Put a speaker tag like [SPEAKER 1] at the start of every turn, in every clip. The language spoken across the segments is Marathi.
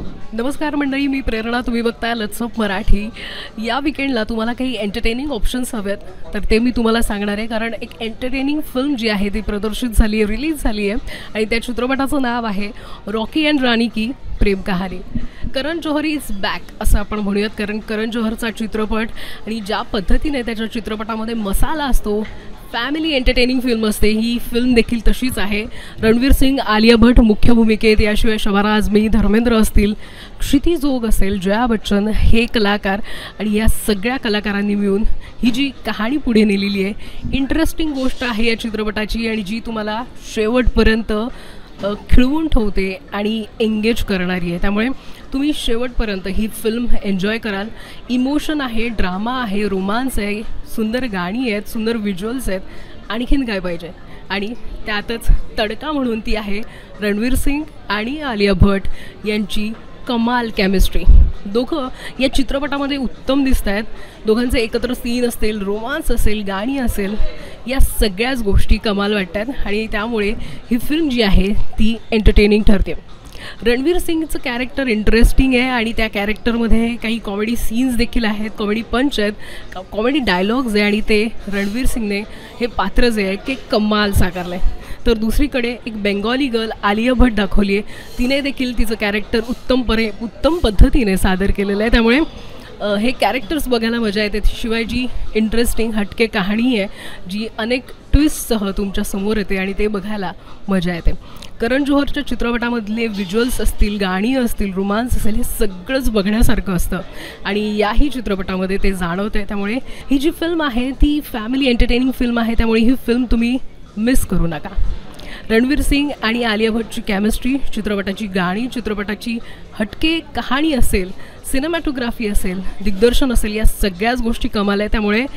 [SPEAKER 1] नमस्कार मंडळी, मी प्रेरणा. तुम्ही बघताय लेट्स अप मराठी. या विकेंडला तुम्हाला काही एंटरटेनिंग ऑप्शन्स हवेत तर ते मी तुम्हाला सांगणार आहे, कारण एक एंटरटेनिंग फिल्म जी आहे ती प्रदर्शित झाली आहे, रिलीज झाली आहे आणि त्या चित्रपटाचं नाव आहे रॉकी अँड रानी की प्रेम कहाणी. करण जोहर इज बॅक असं आपण म्हणूयात, कारण करण जोहरचा चित्रपट आणि ज्या पद्धतीने त्याच्या चित्रपटामध्ये मसाला असतो, फॅमिली एंटरटेनिंग फिल्म असते, ही फिल्म देखील तशीच आहे. रणवीर सिंग, आलिया भट मुख्य भूमिकेत, याशिवाय शबाना आझमी, धर्मेंद्र असतील, क्षिती जोग असेल, जया बच्चन हे कलाकार आणि या सगळ्या कलाकारांनी मिळून ही जी कहाणी पुढे नेलेली आहे. इंटरेस्टिंग गोष्ट आहे या चित्रपटाची आणि जी तुम्हाला शेवटपर्यंत खिळवून ठेवते आणि एंगेज करणारी आहे. त्यामुळे तुम्ही शेवटपर्यंत ही फिल्म एन्जॉय कराल. इमोशन आहे, ड्रामा आहे, रोमांस आहे, सुंदर गाणी आहेत, सुंदर व्हिज्युअल्स आहेत, आणखीन काय पाहिजे. आणि त्यातच तडका म्हणून ती आहे रणवीर सिंग आणि आलिया भट यांची कमाल केमिस्ट्री. दोघं या चित्रपटामध्ये उत्तम दिसत आहेत. दोघांचे एकत्र सीन असतील, रोमांस असेल, गाणी असेल, या सगळ्याच गोष्टी कमाल वाटतात आणि त्यामुळे ही फिल्म जी आहे ती एंटरटेनिंग ठरते. रणवीर सिंगचं कॅरेक्टर इंटरेस्टिंग आहे आणि त्या कॅरेक्टरमध्ये काही कॉमेडी सीन्स देखील आहेत, कॉमेडी पंच आहेत, कॉमेडी डायलॉग्स आहे आणि ते रणवीर सिंगने हे पात्र जे आहे की कमाल साकारलं आहे. तर दुसरीकडे एक बेंगॉली गर्ल आलिया भट दाखवली आहे. तिने देखील तिचं कॅरेक्टर उत्तम पद्धतीने सादर केलेलं आहे. त्यामुळे हे कॅरेक्टर्स बघायला मजा येते. शिवाय जी इंटरेस्टिंग हटके कहाणी आहे, जी अनेक ट्विस्टसह तुमच्या समोर येते आणि ते बघायला मजा येते. करण जोहरच्या चित्रपटामधले व्हिज्युअल्स असतील, गाणी असतील, रोमांस असेल, हे सगळंच बघण्यासारखं असतं आणि याही चित्रपटामध्ये ते जाणवतं आहे. त्यामुळे ही जी फिल्म आहे ती फॅमिली एंटरटेनिंग फिल्म आहे, त्यामुळे ही फिल्म तुम्ही मिस करू नका. रणवीर सिंग आणि आलिया भटची केमिस्ट्री, चित्रपटाची गाणी, चित्रपटाची हटके कहाणी असेल, सिनेमॅटोग्राफी असेल, दिग्दर्शन असेल, या सगळ्याच गोष्टी कमाल आहे. त्यामुळे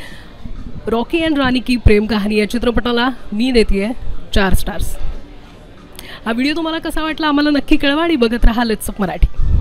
[SPEAKER 1] रॉकी अँड रानी की प्रेम कहाणी या चित्रपटाला मी देते आहे 4 स्टार्स. हा व्हिडिओ तुम्हाला कसा वाटला आम्हाला नक्की कळवा आणि बघत राहा लेट्स अप मराठी.